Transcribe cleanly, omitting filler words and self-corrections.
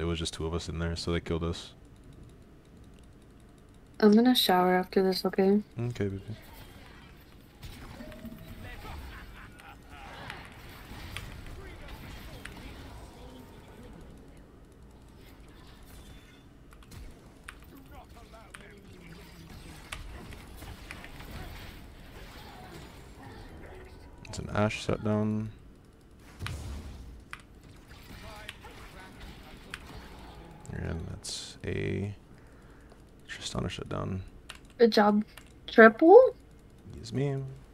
was just two of us in there, so they killed us. I'm gonna shower after this, okay? Okay, baby. It's an Ashe set down. And that's a Tristana shut down. Good job. Triple? Yes, ma'am.